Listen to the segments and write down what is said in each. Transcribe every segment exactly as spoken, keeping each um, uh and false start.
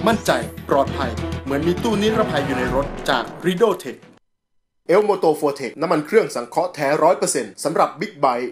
มั่นใจปลอดภัยเหมือนมีตู้นิรภัยอยู่ในรถจาก Rido Tech เอลโมโตโฟเทคน้ำมันเครื่องสังเคราะห์แท้ ร้อยเปอร์เซ็นต์ สำหรับบิ๊กไบค์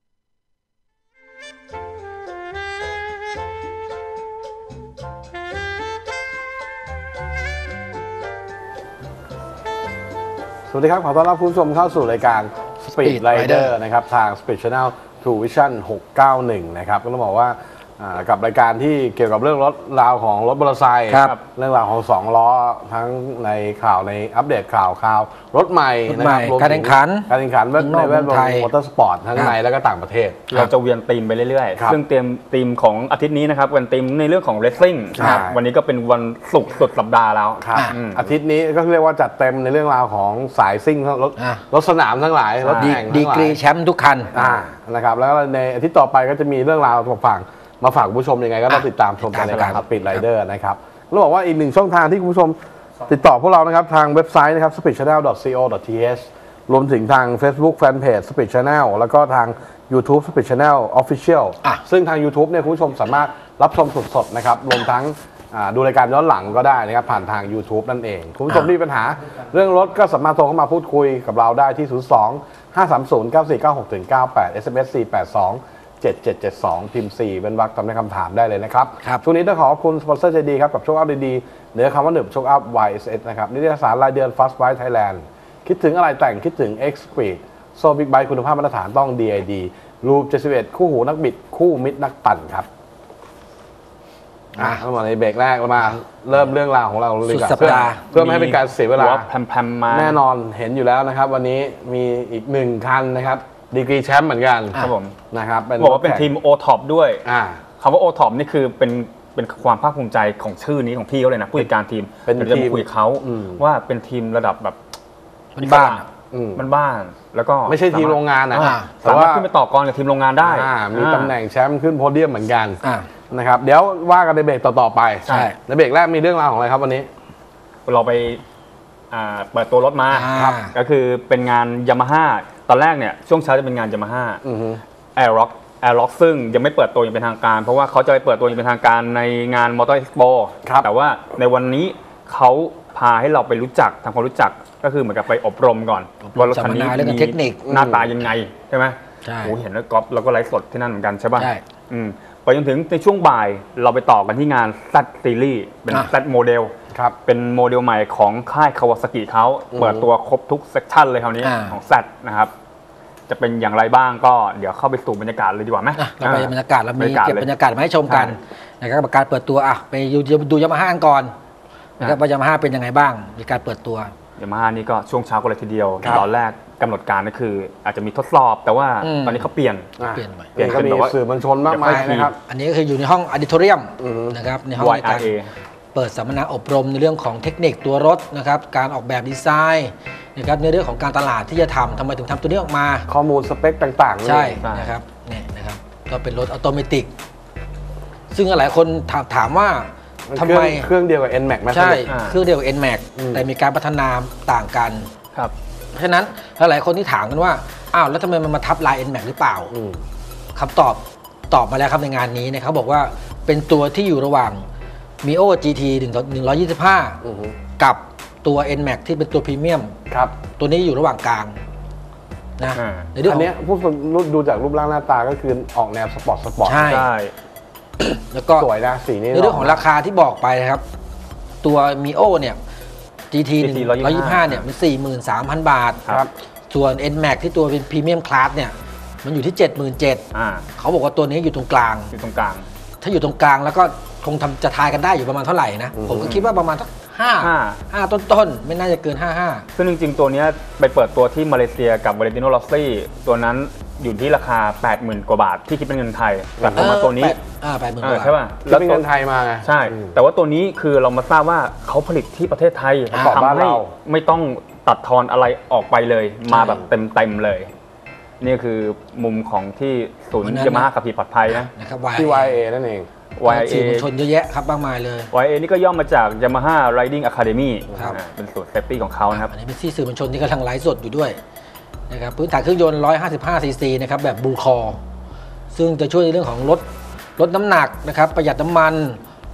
สวัสดีครับขอต้อนรับคุณผู้ชมเข้าสู่รายการ Speed Rider นะครับทาง Speed Channel True Vision หกเก้าหนึ่งนะครับก็ต้องบอกว่ากับรายการที่เกี่ยวกับเรื่องรถราวของรถมอเตอร์ไซค์เรื่องราวของสองล้อทั้งในข่าวในอัปเดตข่าวข่าวรถใหม่นะครับการแข่งขันการแข่งขันในแวดวงมอเตอร์สปอร์ตทั้งในและก็ต่างประเทศเราจะเวียนธีมไปเรื่อยๆซึ่งเตรียมธีมของอาทิตย์นี้นะครับเป็นธีมในเรื่องของเรสซิ่งวันนี้ก็เป็นวันศุกร์สุดสัปดาห์แล้วอาทิตย์นี้ก็เรียกว่าจัดเต็มในเรื่องราวของสายซิ่งรถรถสนามทั้งหลายรถแข่งดีกรีแชมป์ทุกคันนะครับแล้วในอาทิตย์ต่อไปก็จะมีเรื่องราวฝั่งมาฝากผู้ชมยังไงก็ต้องติดตามชมในรายการ Speed Rider นะครับแล้วบอกว่าอีกหนึ่งช่องทางที่คุณผู้ชมติดต่อพวกเรานะครับทางเว็บไซต์นะครับ speed channel dot co dot th รวมถึงทาง Facebook Fanpage Speed Channel แล้วก็ทาง YouTube Speed Channel Official ซึ่งทาง YouTube เนี่ยคุณผู้ชมสามารถรับชมสดๆนะครับรวมทั้งดูรายการย้อนหลังก็ได้นะครับผ่านทาง YouTube นั่นเองคุณผู้ชมที่มีปัญหาเรื่องรถก็สามารถโทรเข้ามาพูดคุยกับเราได้ที่ศูนย์ สอง ห้า สาม ศูนย์ เก้า สี่ เก้า หก เก้า แปด เอส เอ็ม เอส สี่ แปด สองเจ็ด เจ็ด เจ็ด สอง พิมพ์สี่เป็นวรรคตามในคำถามได้เลยนะครับช่วงนี้ต้องขอบคุณสปอนเซอร์ใจดีครับกับโชคอัพดีๆเหนือคำว่าหนึบโชคอัพ วาย เอส เอส นะครับนิตยสารรายเดือน Fast Bike Thailand คิดถึงอะไรแต่งคิดถึง X-Speed โซ่บิ๊กไบค์คุณภาพมาตรฐานต้อง ดี ไอ ดี รูปเจ็ดสิบเอ็ดคู่หูนักบิดคู่มิตรนักปั่นครับอ่ะมาในเบรกแรกเรามาเริ่มเรื่องราวของเราเลยกันเพื่อไม่ให้เป็นการเสียเวลาแพมๆมาแน่นอนเห็นอยู่แล้วนะครับวันนี้มีอีกหนึ่งคันนะครับดีกรีแชมป์เหมือนกันครับผมนะครับบอกว่าเป็นทีม โอ ท็อป ด้วยคำว่า โอ ท็อป นี่คือเป็นเป็นความภาคภูมิใจของชื่อนี้ของพี่เขาเลยนะผู้จัดการทีมเป็นทีมคุยเขาว่าเป็นทีมระดับแบบบ้านมันบ้านแล้วก็ไม่ใช่ทีมโรงงานนะสามารถขึ้นไปต่อกรกับทีมโรงงานได้มีตำแหน่งแชมป์ขึ้นโพเดียมเหมือนกันนะครับเดี๋ยวว่ากันในเบรกต่อๆไปในเบรกแรกมีเรื่องราวของอะไรครับวันนี้เราไปเปิดตัวรถมาครับก็คือเป็นงานยามาฮ่าตอนแรกเนี่ยช่วงเช้าจะเป็นงานยามาฮ่าแอร์ร็อกแอร์ร็อกซึ่งยังไม่เปิดตัวอย่างเป็นทางการเพราะว่าเขาจะไปเปิดตัวอย่างเป็นทางการในงานมอเตอร์เอ็กซ์โปแต่ว่าในวันนี้เขาพาให้เราไปรู้จักทำความรู้จักก็คือเหมือนกับไปอบรมก่อนว่ารถคันนี้มีเทคนิคหน้าตายังไงใช่ไหมใช่เห็นแล้วก๊อฟแล้วก็ไลฟ์สดที่นั่นเหมือนกันใช่ป่ะใช่ไปจนถึงในช่วงบ่ายเราไปต่อกันที่งาน Z Series เป็น Z โมเดลเป็นโมเดลใหม่ของค่ายคาวาซากิเขาเปิดตัวครบทุกเซกชันเลยคราวนี้ของ Z นะครับจะเป็นอย่างไรบ้างก็เดี๋ยวเข้าไปสู่บรรยากาศเลยดีกว่าไหมเราไปบรรยากาศเรามีเก็บบรรยากาศมาให้ชมกันนะครับการเปิดตัวอ่ะไปดูยามาฮ่าก่อนนะครับว่ายามาฮ่าเป็นยังไงบ้างในการเปิดตัวยามาฮ่านี่ก็ช่วงเช้าก็เลยทีเดียวตอนแรกกำหนดการก็คืออาจจะมีทดสอบแต่ว่าตอนนี้เขาเปลี่ยนเปลี่ยนใหม่เปลี่ยนก็มีสื่อมวลชนมากมายนะครับอันนี้ก็คืออยู่ในห้องอดิทอเรียมนะครับในห้องการเปิดสัมมนาอบรมในเรื่องของเทคนิคตัวรถนะครับการออกแบบดีไซน์นะครับในเรื่องของการตลาดที่จะทำทำไมถึงทำตัวนี้ออกมาข้อมูลสเปคต่างๆใช่นะครับนี่นะครับก็เป็นรถออโตเมติกซึ่งหลายคนถามถามว่าทำไมเครื่องเดียวกับ เอ็น แม็กซ์ ไหมใช่เครื่องเดียวกับ เอ็น แม็กซ์ แต่มีการพัฒนาต่างกันครับเพราะฉะนั้นหลายคนที่ถามกันว่าอ้าวแล้วทำไมมันมาทับลาย เอ็น แม็กซ์ หรือเปล่าคำตอบตอบมาแล้วครับในงานนี้นะครับบอกว่าเป็นตัวที่อยู่ระหว่าง มิ โอ จี ที หนึ่งร้อยยี่สิบห้ากับตัว เอ็น แม็กซ์ ที่เป็นตัวพรีเมียมครับตัวนี้อยู่ระหว่างกลางนะในเรื่องนี้ผู้ดูจากรูปร่างหน้าตาก็คือออกแนวสปอร์ตสปอร์ตใช่แล้วก็สวยนะสีนี้ในเรื่องของราคาที่บอกไปนะครับตัว มิ โอ เนี่ย จี ที หนึ่งร้อยยี่สิบห้าเนี่ยมัน สี่หมื่นสามพัน บาทครับส่วน เอ็น แม็กซ์ ที่ตัวเป็นพรีเมียมคลาสเนี่ยมันอยู่ที่ เจ็ดหมื่นเจ็ดพัน เขาบอกว่าตัวนี้อยู่ตรงกลางอยู่ตรงกลางถ้าอยู่ตรงกลางแล้วก็คงทำจะทายกันได้อยู่ประมาณเท่าไหร่นะผมก็คิดว่าประมาณสักห้า ห้าต้นๆไม่น่าจะเกินห้าสิบห้าซึ่งจริงๆตัวนี้ไปเปิดตัวที่มาเลเซียกับ Valentino Rossi ตัวนั้นอยู่ที่ราคา แปดหมื่น กว่าบาทที่คิดเป็นเงินไทยแต่พอมาตัวนี้อ่า แปดหมื่น กว่าใช่ป่ะแล้วเป็นเงินไทยมาไงใช่แต่ว่าตัวนี้คือเรามาทราบว่าเขาผลิตที่ประเทศไทยทำให้ไม่ต้องตัดทอนอะไรออกไปเลยมาแบบเต็มๆเลยนี่คือมุมของที่ศูนย์ยามาฮ่าขับขี่ปลอดภัยนะที่ วาย เอ นั่นเองวาย เอ สื่อมวลชนเยอะแยะครับมากมายเลยวาย เอ นี่ก็ย่อมาจาก Yamaha Riding Academy เป็นศูนย์เซฟตี้ของเขานะครับอันนี้เป็นที่สื่อมวลชนที่กำลังไลฟ์สดอยู่ด้วยนะครับพื้นฐานเครื่องยนต์หนึ่งร้อยห้าสิบห้าซีซีนะครับแบบบูคอซึ่งจะช่วยในเรื่องของลดลดน้ำหนักนะครับประหยัดน้ำมัน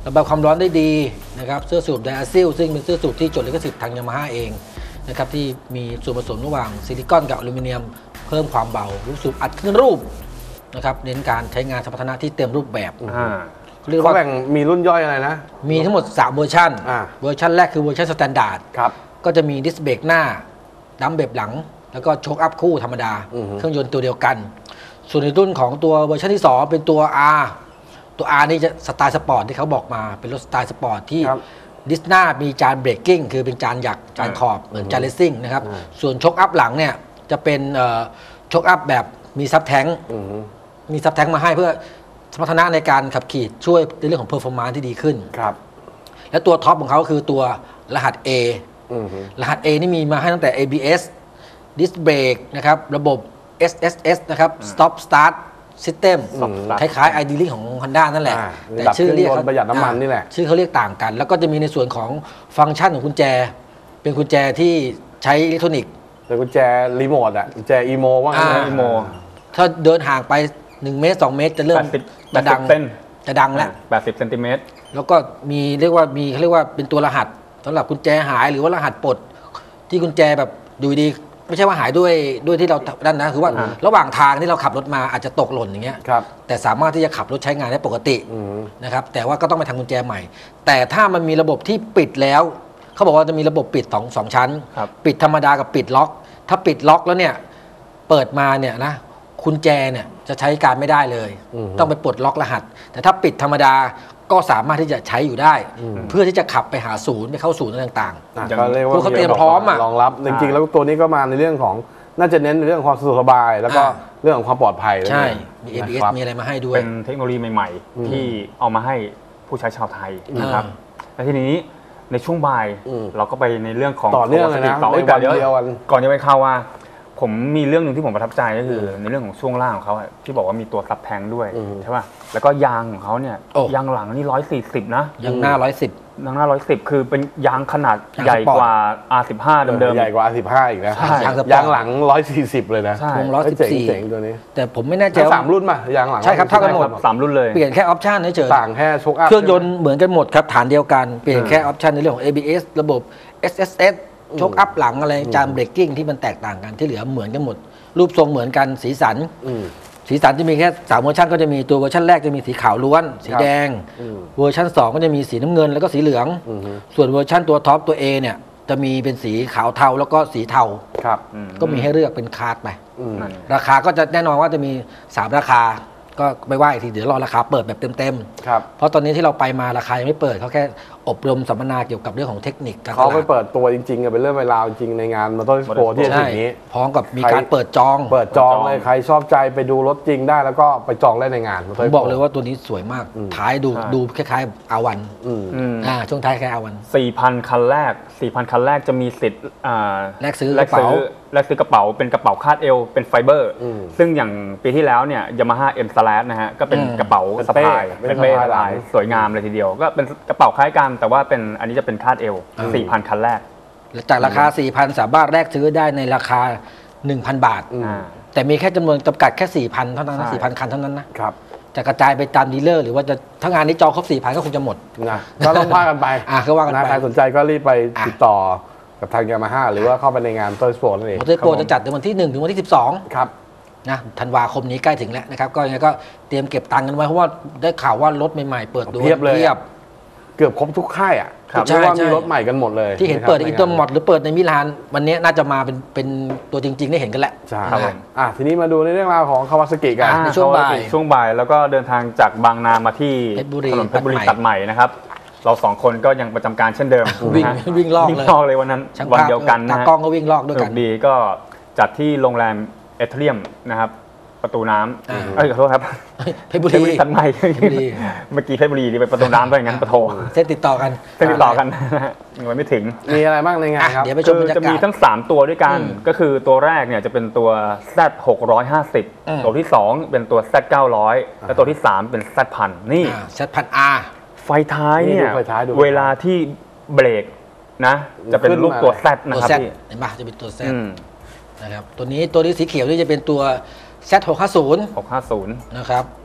ระบายความร้อนได้ดีนะครับเสื้อสูบไดอะซิลซึ่งเป็นเสื้อสูบที่จดลิขสิทธิ์ทางยามาฮ่าเองนะครับที่มีส่วนผสมระหว่างซิลิคอนกับอลูมิเนียมเพิ่มความเบาลูกสูบอัดขึ้นรูปนะครับเน้นการใช้งานสมรรถนะที่เต็มรูปแบบเรียกว่าแบ่งมีรุ่นย่อยอะไรนะมีทั้งหมดสามเวอร์ชันเวอร์ชันแรกคือเวอร์ชันสแตนดาร์ดก็จะมีดิสเบรกหน้าดัมเบรกหลังแล้วก็โชคอัพคู่ธรรมดาเครื่องยนต์ตัวเดียวกันส่วนในรุ่นของตัวเวอร์ชันที่สองเป็นตัว R ตัว R นี่จะสไตล์สปอร์ตที่เขาบอกมาเป็นรถสไตล์สปอร์ตที่ดิสหน้ามีจานเบรกกิ้งคือเป็นจานหยักจานขอบเหมือนจานเลสซิ่งนะครับส่วนโชคอัพหลังเนี่ยจะเป็นโชคอัพแบบมีซับแท้งมีซับแท้งมาให้เพื่อสมรรถนะในการขับขี่ช่วยในเรื่องของเพอร์ฟอร์มานซ์ที่ดีขึ้นครับและตัวท็อปของเขาคือตัวรหัส A รหัส A นี่มีมาให้ตั้งแต่ เอ บี เอส Disc Brake นะครับระบบ เอส เอส เอส นะครับ Stop Start System คล้ายๆ Idling ของ Honda นั่นแหละแต่ชื่อเรียกประหยัดน้ำมันนี่แหละชื่อเขาเรียกต่างกันแล้วก็จะมีในส่วนของฟังก์ชันของกุญแจเป็นกุญแจที่ใช้อิเล็กทรอนิกส์เป็นกุญแจรีโมทอ่ะกุญแจอีโมว่างั้นอีโมถ้าเดินห่างไปหนึ่งเมตรสองเมตรจะเริ่มจะดังจะดังแล้วแปดสิบเซนติเมตรแล้วก็มีเรียกว่ามีเขาเรียกว่าเป็นตัวรหัสสำหรับกุญแจหายหรือว่ารหัสปลดที่กุญแจแบบดูดีไม่ใช่ว่าหายด้วยด้วยที่เราดันนะคือว่าระหว่างทางที่เราขับรถมาอาจจะตกหล่นอย่างเงี้ยแต่สามารถที่จะขับรถใช้งานได้ปกตินะครับแต่ว่าก็ต้องไปทำกุญแจใหม่แต่ถ้ามันมีระบบที่ปิดแล้วเขาบอกว่าจะมีระบบปิดสองสองชั้นปิดธรรมดากับปิดล็อกถ้าปิดล็อกแล้วเนี่ยเปิดมาเนี่ยนะกุญแจเนี่ยจะใช้การไม่ได้เลยต้องไปปลดล็อกรหัสแต่ถ้าปิดธรรมดาก็สามารถที่จะใช้อยู่ได้เพื่อที่จะขับไปหาศูนย์ไปเข้าศูนย์ต่างๆก็เรียกว่าเขาเตรียมพร้อมอ่ะรองรับจริงๆแล้วตัวนี้ก็มาในเรื่องของน่าจะเน้นในเรื่องความสะดวกสบายแล้วก็เรื่องของความปลอดภัยใช่มี เอ บี เอส มีอะไรมาให้ด้วยเป็นเทคโนโลยีใหม่ๆที่เอามาให้ผู้ใช้ชาวไทยนะครับและทีนี้ในช่วงบ่ายเราก็ไปในเรื่องของต่อเนื่องเลยนะก่อนเดียวก่อนจะไปเข้าว่าผมมีเรื่องหนึ่งที่ผมประทับใจก็คือในเรื่องของช่วงล่างของเขาที่บอกว่ามีตัวซับแทงด้วยใช่ป่ะแล้วก็ยางของเขาเนี่ยยางหลังนี่ร้อยสี่สิบนะยางหน้าร้อยสิบยางหน้าร้อยสิบคือเป็นยางขนาดใหญ่กว่า อาร์ สิบห้า เดิมๆใหญ่กว่า อาร์ สิบห้า อีกนะยางหลังร้อยสี่สิบเลยนะวงร้อยสิบสี่ตัวนี้แต่ผมไม่แน่ใจว่าสามรุ่นป่ะยางหลังใช่ครับเท่ากันหมดสามรุ่นเลยเปลี่ยนแค่ออปชั่นเฉยต่างแค่โชคอัพเครื่องยนต์เหมือนกันหมดครับฐานเดียวกันเปลี่ยนแค่ออปชั่นในเรื่องของ เอ บี เอส ระบบ เอส เอส เอสโชคอัพหลังอะไรจานเบรกกิ้งที่มันแตกต่างกันที่เหลือเหมือนกันหมดรูปทรงเหมือนกันสีสันสีสันจะมีแค่สามเวอร์ชันก็จะมีตัวเวอร์ชันแรกจะมีสีขาวล้วนสีแดงเวอร์ชันสองก็จะมีสีน้ำเงินแล้วก็สีเหลืองส่วนเวอร์ชันตัวท็อปตัว A เนี่ยจะมีเป็นสีขาวเทาแล้วก็สีเทาก็มีให้เลือกเป็นคาร์ดไปราคาก็จะแน่นอนว่าจะมีสามราคาก็ไม่ว่าอีกทีเดี๋ยวรอราคาเปิดแบบเต็มๆเพราะตอนนี้ที่เราไปมาราคายังไม่เปิดเขาแค่อบรมสัมมนาเกี่ยวกับเรื่องของเทคนิคการเขาไปเปิดตัวจริงๆเป็นเรื่องเวลาจริงในงานมอเตอร์โชว์ที่อย่างนี้พร้อมกับมีการเปิดจองเปิดจองเลยใครชอบใจไปดูรถจริงได้แล้วก็ไปจองได้ในงานผมบอกเลยว่าตัวนี้สวยมากท้ายดูดูคล้ายๆอาวันอ่าช่วงท้ายคล้ายอาวันสี่พัน คันแรก สี่พัน คันแรกจะมีสิทธิ์แลกซื้อกระเป๋าแลกซื้อกระเป๋าเป็นกระเป๋าคาดเอวเป็นไฟเบอร์ซึ่งอย่างปีที่แล้วเนี่ย Yamaha M Slash นะฮะก็เป็นกระเป๋าสะพายเป็นเป้ลายสวยงามเลยทีเดียวก็เป็นกระเป๋าคล้ายกันแต่ว่าเป็นอันนี้จะเป็นคาดเอว สี่พัน คันแรกจากราคา สี่พัน สามารถแลกซื้อได้ในราคา หนึ่งพัน บาทแต่มีแค่จำนวนจำกัดแค่ สี่พัน เท่านั้นนะ สี่พัน คันเท่านั้นนะครับจะกระจายไปตามดีลเลอร์หรือว่าจะถ้างานนี้จองครบ สี่พัน ก็คงจะหมดนะก็ต้องว่ากันไปอ่ะก็ว่ากันไปใครสนใจก็รีบไปติดต่อกับทาง Yamaha หรือว่าเข้าไปในงาน Motor Expo นั่นเอง Motor Expo จะจัดในวันที่หนึ่งถึงวันที่สิบสองครับนะธันวาคมนี้ใกล้ถึงแล้วนะครับก็ยังไงก็เตรียมเก็บตังค์กันไว้เพราะว่าได้ข่าวว่ารถใหม่ๆเปิดตัวเพียบเลยเกือบครบทุกค่ายอ่ะเพราะว่ามีรถใหม่กันหมดเลยที่เห็นเปิดในอินเตอร์มอดหรือเปิดในมิลานวันนี้น่าจะมาเป็นเป็นตัวจริงๆได้เห็นกันแหละใช่อ่ะทีนี้มาดูในเรื่องราวของคาวาซากิกันในช่วงบ่ายช่วงบ่ายแล้วก็เดินทางจากบางนามาที่ถนนเพชรบุรีตัดใหม่นะครับเราสองคนก็ยังประจำการเช่นเดิมวิ่งวิ่งลอกเลยวิ่งลอกเลยวันนั้นวันเดียวกันนะกล้องก็วิ่งลอกด้วยกันดีก็จัดที่โรงแรมเอเทเรียมนะครับประตูน้ำเอ้ยขอโทษครับเพชรบุรีตัดใหม่เมื่อกี้เพชรบุรีนี่ไปประตูน้ำด้วยงั้นปะโถเส้นติดต่อกันเส้นติดต่อกันยังไม่ถึงมีอะไรบ้างในงานครับเดี๋ยวไปชมบรรยากาศจะมีทั้งสามตัวด้วยกันก็คือตัวแรกเนี่ยจะเป็นตัว แซด หกร้อยห้าสิบ ตัวที่สองเป็นตัว แซด เก้าร้อย และตัวที่สามเป็น แซด หนึ่งพัน นี่แซด หนึ่งพัน อาร์ไฟท้ายเนี่ยเวลาที่เบรกนะจะเป็นรูปตัว แซด นะครับพี่เห็นป่ะจะเป็นตัว แซด นะครับตัวนี้ตัวนี้สีเขียวนี่จะเป็นตัว แซด หกห้าศูนย์หกห้าศูนย์นะครับ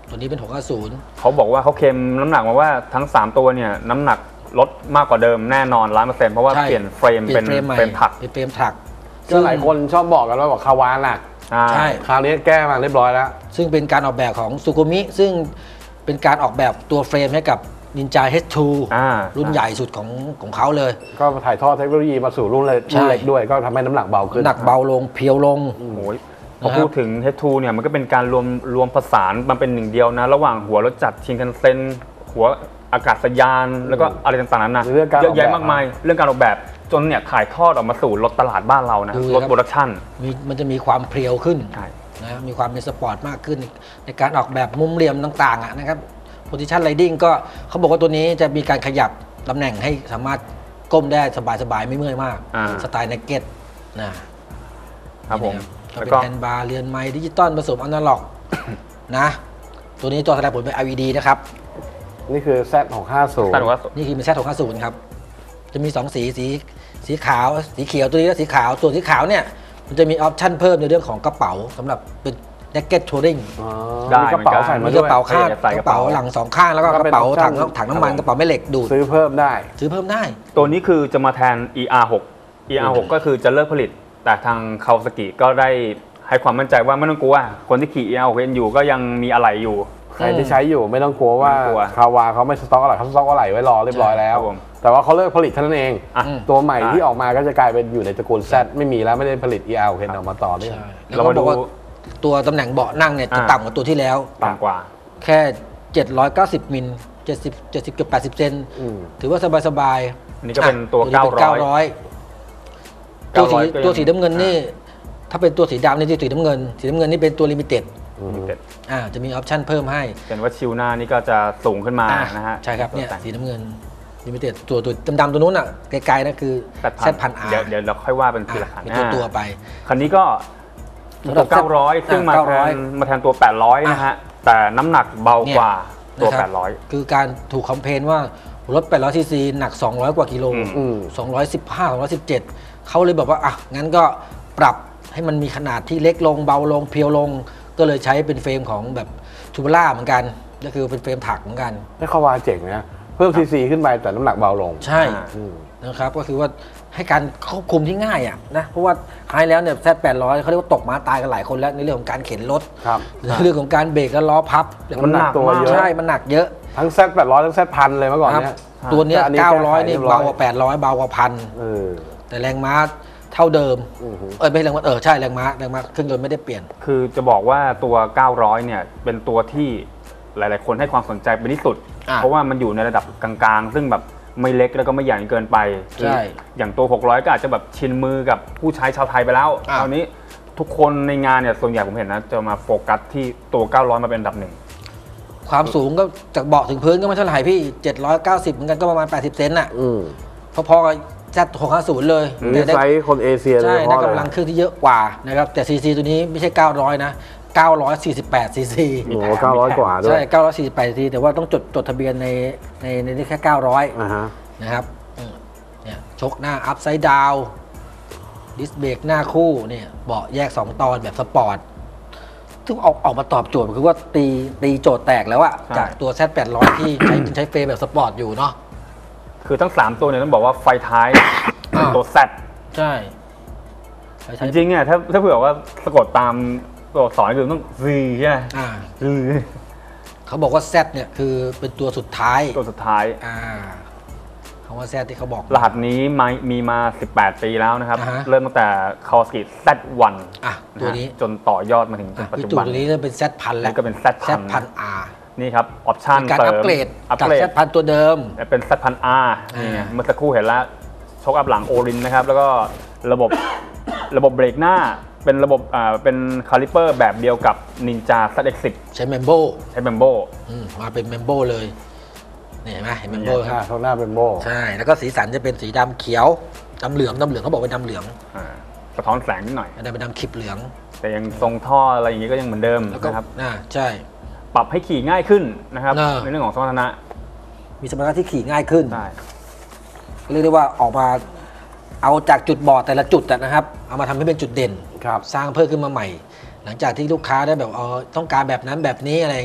ตัวนี้เป็นหกห้าศูนย์เขาบอกว่าเขาเคลมน้ำหนักมาว่าทั้งสามตัวเนี่ยน้ำหนักลดมากกว่าเดิมแน่นอนร้อยเปอร์เซ็นต์เพราะว่าเปลี่ยนเฟรมเป็นเฟรมถักเป็นเฟรมถักซึ่งหลายคนชอบบอกกันว่าบอกคาวาหนักใช่คราวนี้แก้มาเรียบร้อยแล้วซึ่งเป็นการออกแบบของซูกุมิซึ่งเป็นการออกแบบตัวเฟรมให้กับนินจา เอช ทู รุ่นใหญ่สุดของของเขาเลยก็ถ่ายทอดเทคโนโลยีมาสู่รุ่นเล็กด้วยก็ทำให้น้ำหนักเบาขึ้นหนักเบาลงเพียวลงโอ้ยพอพูดถึง เอช ทู เนี่ยมันก็เป็นการรวมรวมผสานมันเป็นหนึ่งเดียวนะระหว่างหัวรถจักรชินคันเซ็นหัวอากาศยานแล้วก็อะไรต่างๆนั้นนะเยอะแยะมากมายเรื่องการออกแบบจนเนี่ยถ่ายทอดออกมาสู่รถตลาดบ้านเรานะรถโปรดักชั่นมันจะมีความเพรียวขึ้นนะมีความเป็นสปอร์ตมากขึ้นในการออกแบบมุมเหลี่ยมต่างๆนะครับposition riding ก็เขาบอกว่าตัวนี้จะมีการขยับตำแหน่งให้สามารถก้มได้สบายๆไม่เมื่อยมากสไตล์นักเก็ตนะครับผมก็เป็นแฮนด์บาร์เรือนไม้ดิจิตอลผสมอนาล็อกนะตัวนี้ตัวแสดงผลเป็น แอล อี ดี นะครับนี่คือ แซด หกห้าศูนย์นี่คือเป็น แซด หกห้าศูนย์ ครับจะมีสองสีสีสีขาวสีเขียวตัวนี้และสีขาวส่วนสีขาวเนี่ยมันจะมีออปชั่นเพิ่มในเรื่องของกระเป๋าสำหรับเป็นแจ็คเก็ตทัวริงมีกระเป๋าใส่มาด้วยกระเป๋าข้างกระเป๋าหลังสองข้างแล้วก็กระเป๋าถังถังน้ำมันกระเป๋าแม่เหล็กดูดซื้อเพิ่มได้ซื้อเพิ่มได้ตัวนี้คือจะมาแทน อี อาร์ หก อี อาร์ หก ก็คือจะเลิกผลิตแต่ทางคาวาซากิก็ได้ให้ความมั่นใจว่าไม่ต้องกลัวคนที่ขี่ อี อาร์ หก อยู่ก็ยังมีอะไหล่อยู่ใครที่ใช้อยู่ไม่ต้องกลัวว่าคาวาเขาไม่สต็อกอะไรเขาสต็อกอะไรไว้รอเรียบร้อยแล้วแต่ว่าเขาเลิกผลิตเท่านั้นเองตัวใหม่ที่ออกมาก็จะกลายเป็นอยู่ในตระกูล Z ไม่มีแล้วไม่ได้ผลิต อี อาร์ หก ออกมาต่อเลยเรามาดูตัวตำแหน่งเบาะนั่งเนี่ยจะต่ำกว่าตัวที่แล้วต่ำกว่าแค่เจ็ดร้อยเก้าสิบมิลเจ็ดสิบ เจ็ดสิบเกือบแปดสิบเซนถือว่าสบายๆนี่ก็เป็นตัวเก้าร้อยตัวสีตัวสีน้ำเงินนี่ถ้าเป็นตัวสีดำนี่สีน้ำเงินสีน้ำเงินนี่เป็นตัวลิมิเต็ดอ่าจะมีออปชั่นเพิ่มให้เป็นว่าชิวหน้านี่ก็จะสูงขึ้นมานะฮะใช่ครับเนี่ยสีน้ำเงินลิมิเต็ดตัวตัวดำๆตัวนู้นอ่ะไกลๆนั่นคือแซดพันอาร์เดี๋ยวเราค่อยว่าเป็นทีละคันตัวตัวไปคันนี้ก็ตัวเก้าร้อยซึ่งมาแทนมาแทนตัวแปดร้อยนะฮะแต่น้ำหนักเบากว่าตัวแปดร้อยคือการถูกคอมเพลนว่ารถแปดร้อยซีซีหนักสองร้อยกว่ากิโลสองร้อยสิบห้า สองร้อยสิบเจ็ดเขาเลยบอกว่าอ่ะงั้นก็ปรับให้มันมีขนาดที่เล็กลงเบาลงเพียวลงก็เลยใช้เป็นเฟรมของแบบทูบล่าเหมือนกันก็คือเป็นเฟรมถักเหมือนกันไม่เข้าวาเจ๋งนะเพิ่มซีซีขึ้นไปแต่น้ำหนักเบาลงใช่นะครับก็คือว่าให้การควบคุมที่ง่ายอ่ะนะเพราะว่าท้ายแล้วเนี่ยแซดแปดร้อยเขาเรียกว่าตกม้าตายกันหลายคนแล้วในเรื่องของการเข็นรถเรื่องของการเบรกและล้อพับมันหนักตัวเยอะใช่มันหนักเยอะทั้งแซดแปดร้อยทั้งแซดพันเลยเมื่อก่อนเนี่ยตัวเนี้ยเก้าร้อยนี่เบากว่าแปดร้อยเบากว่าพันแต่แรงม้าเท่าเดิมเออไม่แรงม้าเออใช่แรงม้าแรงม้าเครื่องยนต์ไม่ได้เปลี่ยนคือจะบอกว่าตัวเก้าร้อยเนี่ยเป็นตัวที่หลายๆคนให้ความสนใจเป็นที่สุดเพราะว่ามันอยู่ในระดับกลางๆซึ่งแบบไม่เล็กแล้วก็ไม่ใหญ่เกินไปใช่อย่างตัวหกร้อยก็อาจจะแบบชินมือกับผู้ใช้ชาวไทยไปแล้วคราวนี้ทุกคนในงานเนี่ยส่วนใหญ่ผมเห็นนะจะมาโฟกัสที่ตัวเก้าร้อยมาเป็นอันดับหนึ่งความสูงก็จากเบาะถึงพื้นก็ไม่เท่าไหร่พี่เจ็ดร้อยเก้าสิบเหมือนกันก็ประมาณแปดสิบเซนต์น่ะพอๆกับแซด หกห้าศูนย์เลยแต่ไซส์คนเอเชียเลยใช่ได้กำลังเครื่องที่เยอะกว่านะครับแต่ซีซีตัวนี้ไม่ใช่เก้าร้อยนะเก้าร้อยสี่สิบแปดซีซีโอ้เก้าร้อยกว่าด้วยใช่เก้าร้อยสี่สิบแปดซีซีแต่ว่าต้องจดจดทะเบียนในในในแค่เก้าร้อยอ่าฮะนะครับเนี่ยชกหน้าอัพไซด์ดาวดิสเบรกหน้าคู่เนี่ยเบาะแยกสองตอนแบบสปอร์ตที่ออกออกมาตอบโจทย์คือว่าตีตีโจทย์แตกแล้วอะจากตัว แซดแปดร้อย ที่ใช้ใช้เฟรมแบบสปอร์ตอยู่เนาะคือทั้งสามตัวเนี่ยต้องบอกว่าไฟท้ายเป็นตัว Z ใช่จริงๆเนี่ยถ้าถ้าเผื่อว่าสะกดตามตัวอักษรคือต้อง Z ใช่ไหมอ่าเขาบอกว่า Z เนี่ยคือเป็นตัวสุดท้ายตัวสุดท้ายอ่าคำว่า Z ที่เขาบอกรหัสนี้มีมาสิบแปดปีแล้วนะครับเริ่มตั้งแต่ Kawasaki แซด วันอ่ะตัวนี้จนต่อยอดมาถึงปัจจุบันตัวนี้เป็น แซด พันแล้วก็เป็น แซด พันอาร์นี่ครับออปชั่นการอัปเกรดจาก แซด พันตัวเดิมเป็น แซด พัน อาร์ นี่ไงเมื่อสักครู่เห็นแล้วชกอัพหลังโอรินนะครับแล้วก็ระบบระบบเบรกหน้าเป็นระบบอ่าเป็นคาลิเปอร์แบบเดียวกับ Ninja แซด เอ็กซ์ สิบใช้เมมโบใช้เมมโบมาเป็นเมมโบเลยนี่เห็นไหมเห็นเมมโบครับข้างหน้าเมมโบใช่แล้วก็สีสันจะเป็นสีดำเขียวดำเหลืองดำเหลืองเขาบอกเป็นดำเหลืองสะท้อนแสงนิดหน่อยอันนี้เป็นดำคลิปเหลืองแต่ยังทรงท่ออะไรอย่างนี้ก็ยังเหมือนเดิมนะครับอ่าใช่ปรับให้ขี่ง่ายขึ้นนะครับในเรื่องของสมรรถนะมีสมรรถนะที่ขี่ง่ายขึ้นใช่เรียกได้ว่าออกมาเอาจากจุดบอดแต่ละจุดนะครับเอามาทำให้เป็นจุดเด่นสร้างเพิ่มขึ้นมาใหม่หลังจากที่ลูกค้าได้แบบเออต้องการแบบนั้นแบบนี้อะไรเงี้ย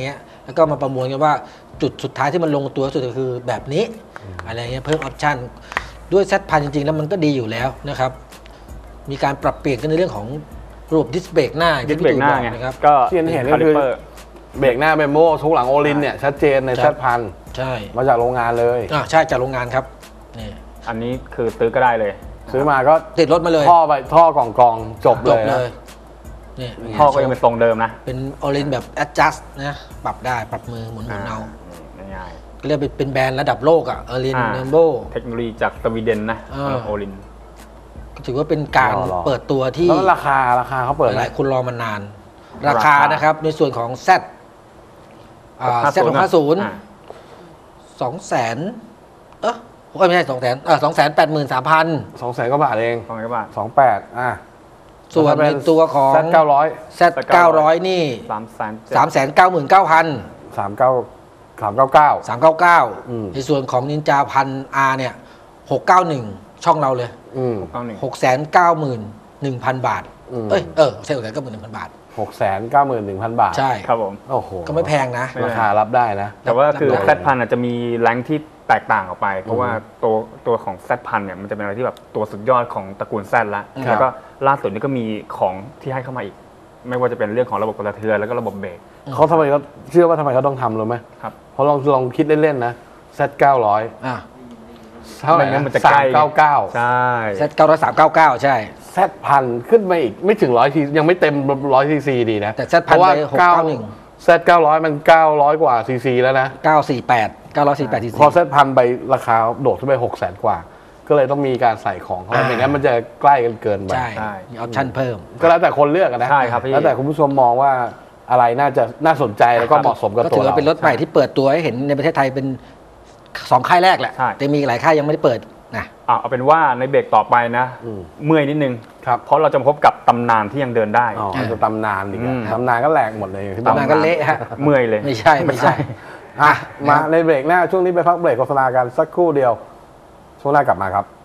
แล้วก็มาประมวลกันว่าจุดสุดท้ายที่มันลงตัวสุดก็คือแบบนี้อะไรเงี้ยเพิ่มออปชั่นด้วยแซดพันจริงๆแล้วมันก็ดีอยู่แล้วนะครับมีการปรับเปลี่ยนกันในเรื่องของระบบดิสเบรกหน้าดิสเบรกหน้าไงนะครับก็ที่เห็นก็คือเบรกหน้าเบมโม่ทุกหลังโอลินเนี่ยชัดเจนในแซดพันใช่มาจากโรงงานเลยอ่าใช่จากโรงงานครับนี่อันนี้คือซื้อก็ได้เลยซื้อมาก็ติดรถมาเลยท่อไปท่อกล่องกองจบจเลบยเลนะยนี่ท่อก็ยังเป็นทรงเดิมนะเป็นออเรนแบบ adjust นะปรับได้ปรับมือหมุนหมุนเอาง่ายเรียกเป็นแบรนด์ระดับโลกอ่ะเออรินอ่าเนมโบๆเทคโนโลยีจากสวีเดนนะอ่าโอลินก็ถือว่าเป็นการรอรอเปิดตัวที่แล้วราคาราคาเขาเปิดหไหมลายคนรอมานาน ราราคาคานะครับในส่วนของ Z อ่า Z หกห้าศูนย์อ่าสองแสนเออไม่ใช่สองแสนเออสองแสนแปดหมื่นสามพันสองแสนกว่าบาทเองสองร้อยบาทสองแปดอ่ะส่วนในตัวของแซดเก้าร้อย Z เก้าร้อยนี่สามแสนสามแสนเก้าหมื่นเก้าพันสามเก้าสามเก้าเก้าสามเก้าเก้าอืมในส่วนของนินจาพันอาร์เนี่ยหกเก้าหนึ่งช่องเราเลยอืมเก้าหนึ่งหกแสนเก้าหมื่นหนึ่งพันบาทอืมเอ้ยเออใช่หกแสนเก้าหมื่นหนึ่งพันบาทหกแสนเก้าหมื่นหนึ่งพันบาทใช่ครับผมโอ้โหก็ไม่แพงนะราคารับได้นะแต่ว่าคือรับแซได้ดพันอาจจะมีแรงที่แตกต่างออกไป เพราะว่าตัวตัวของแซดพันเนี่ยมันจะเป็นอะไรที่แบบตัวสุดยอดของตระกูลแซดละครับแล้วก็ล่าสุดนี่ก็มีของที่ให้เข้ามาอีก ไม่ว่าจะเป็นเรื่องของระบบกระเทือนแล้วก็ระบบเบรกเขาทำไมเขาเชื่อว่าทำไมเขาต้องทำรู้ไหมครับเพราะลองลองคิดเล่นๆนะ Z เก้าร้อยอ่ะเท่าไหร่ไม่งั้นะนมันจะสาใกล้มเก้าเก้าใช่แซดเก้าร้อยสามเก้าเก้าใช่ Z พันขึ้นมาอีกไม่ถึงร้อยทียังไม่เต็มร้อยซีซีดีนะแต่ Z เพราะว่าไปหกเก้าหนึ่ง Z เก้าร้อยมันเก้าร้อยกว่าซีซีแล้วนะเก้าสี่แปดเก้าร้อยสี่แปดทีพอ Z พันไปราคาโดดขึ้นไปหกแสนกว่า ก็เลยต้องมีการใส่ของเข้าไปไม่งั้นมันจะใกล้กันเกินไปใช่ใช่มีออปชั่นเพิ่มก็แล้วแต่คนเลือกอะนะใช่ครับพี่แล้วแต่คุณผู้ชมมองว่าอะไรน่าจะน่าสนใจแล้วก็เหมาะสมกับก็ตัถืวอว่าเราเป็นรถใหม่ที่เปิดตัวให้เห็นในประเทศไทยเป็นสองค่ายแรกแหละใช่แต่มีอีกหลายค่ายยังไม่ได้เปิดนะอ่ะเอาเป็นว่าในเบรกต่อไปนะอืมเมื่อยนิดนึงครับเพราะเราจะพบกับตำนานที่ยังเดินได้อ๋อมันจะตำนานอีกอือะมตำนานก็แหลกหมดเลยอย่างที่บตำอกนานก็เละฮะเมื่อยเลยไม่ใช่ไม่ใช่อ่ะมาในเบรกหน้าช่วงนี้ไปพักเบรกโฆษณากันสักครู่เดียว ช่วงหน้ากลับมาครับ